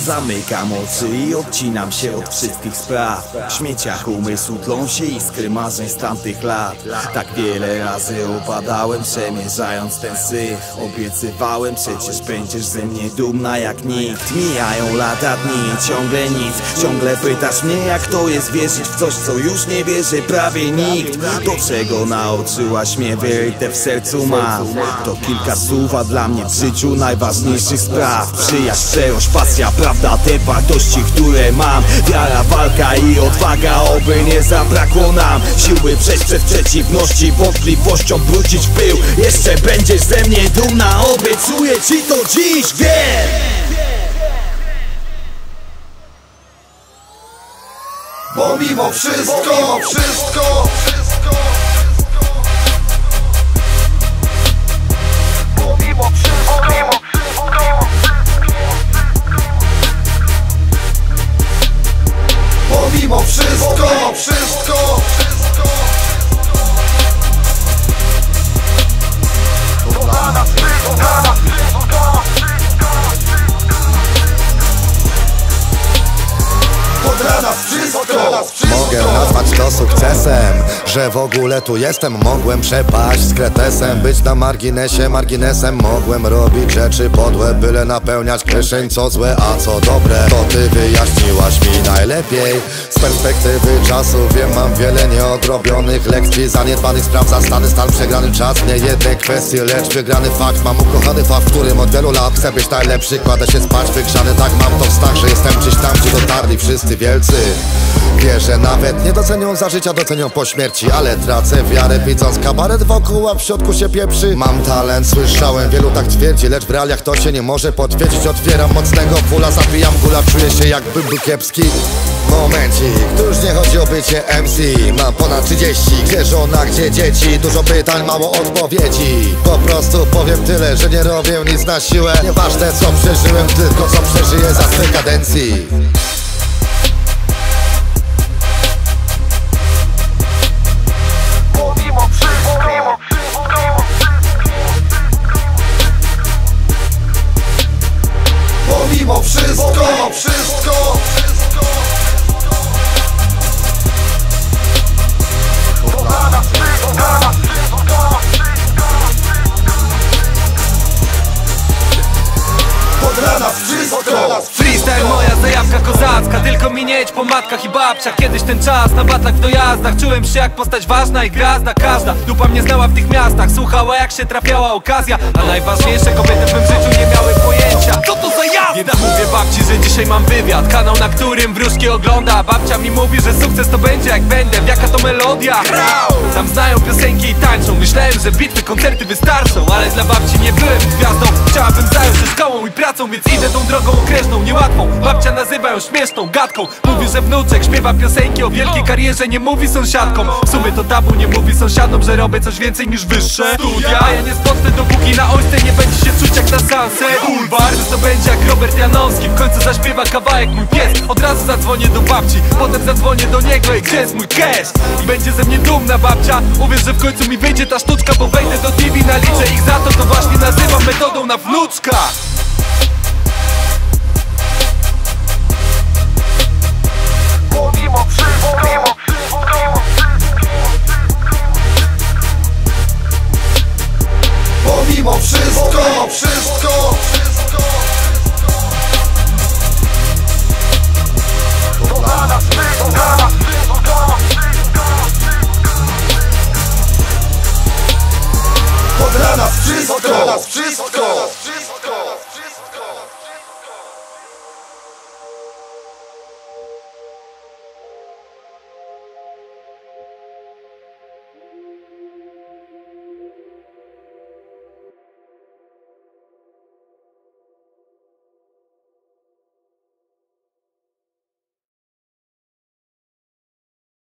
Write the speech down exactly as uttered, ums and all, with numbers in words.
Zamykam oczy i odcinam się od wszystkich spraw. W śmieciach umysłu tlą się iskry marzeń z tamtych lat. Tak wiele razy opadałem, przemierzając ten syf. Obiecywałem, przecież będziesz ze mnie dumna jak nikt. Mijają lata, dni, ciągle nic. Ciągle pytasz mnie, jak to jest wierzyć w coś, co już nie wierzy prawie nikt. Do czego nauczyłaś mnie, wyryte w sercu mam. To kilka słów, a dla mnie w życiu najważniejszych spraw. Przyjaźń, szczerość, pasja, prawda, te wartości, które mam. Wiara, walka i odwaga, oby nie zabrakło nam siły przejść przez przeciwności, wątpliwościom wrócić w pył. Jeszcze będziesz ze mnie dumna, obiecuję ci to dziś, wiem. Bo mimo wszystko, mimo wszystko, wszystko, bo mimo wszystko, mimo wszystko, bo mimo wszystko, mimo wszystko, to dla nas wszystko, dla nas wszystko, to dla nas wszystko. Mogę nazwać to sukcesem, że w ogóle tu jestem. Mogłem przepaść z kretesem, być na marginesie, marginesem. Mogłem robić rzeczy podłe, byle napełniać kieszeń. Co złe, a co dobre, to ty wyjaśniłaś mi najlepiej. Z perspektywy czasu wiem, mam wiele nieodrobionych lekcji, zaniedbanych spraw, zastany stan, przegrany czas. Nie jednej kwestii, lecz wygrany fakt. Mam ukochany fakt, w którym od wielu lat chcę być najlepszy. Kładę się spać wygrzany, tak mam to w snach, że jestem gdzieś tam, gdzie dotarli wszyscy wielcy. Wierzę, nawet nie docenią za życia, docenią po śmierci. Ale tracę wiarę, widząc kabaret wokół, a w środku się pieprzy. Mam talent, słyszałem, wielu tak twierdzi, lecz w realiach to się nie może potwierdzić. Otwieram mocnego pula, zapijam gula, czuję się jakbym był kiepski. Momencik, tu już nie chodzi o bycie M C. Mam ponad trzydzieści, gdzie żona, gdzie dzieci. Dużo pytań, mało odpowiedzi. Po prostu powiem tyle, że nie robię nic na siłę. Nieważne co przeżyłem, tylko co przeżyję za swej kadencji. Mimo wszystko, mimo wszystko, to dla nas wszystko, dla nas wszystko, to dla nas wszystko. Freestyle moja zajawka kozacka, tylko mi nie jedź po matkach i babciach. Kiedyś ten czas na batlach w dojazdach czułem się jak postać ważna i gwiazda. Każda dupa mnie znała w tych miastach, słuchała jak się trafiała okazja. A najważniejsze, kobiety w mym życiu nie miały pojęcia, co to za jazda. Więc mówię babci, że dzisiaj mam wywiad, kanał, na którym wróżki ogląda. A babcia mi mówi, że sukces to będzie jak będę, jaka to melodia. Tam znają piosenki i tańczą. Myślałem, że bitwy, koncerty wystarczą, ale dla babci nie byłem gwiazdą. Chciałabym zająć się szkołą i pracą, więc idę tą drogą okrężną, niełatwą. Babcia nazywa ją śmieszną gadką. Mówi, że wnuczek śpiewa piosenki o wielkiej karierze, nie mówi sąsiadkom. W sumie to tabu, nie mówi sąsiadom, że robię coś więcej niż wyższe studia. A ja nie spotnę, dopóki na ojce nie będzie się czuć jak na Sunset Boulevard. Że to będzie jak Robert Janowski, w końcu zaśpiewa kawałek mój pies. Od razu zadzwonię do babci, potem zadzwonię do niego i gdzie jest mój cash? I będzie ze mnie dumna babcia. Uwierz, że w końcu mi wyjdzie ta sztuczka, bo wejdę do T V, naliczę ich za to. To właśnie nazywam metodą na wnuczka. Mimo wszystko, mimo wszystko, bo mimo wszystko, mimo wszystko, to dla nas wszystko, dla nas wszystko, to dla nas wszystko, to dla nas wszystko.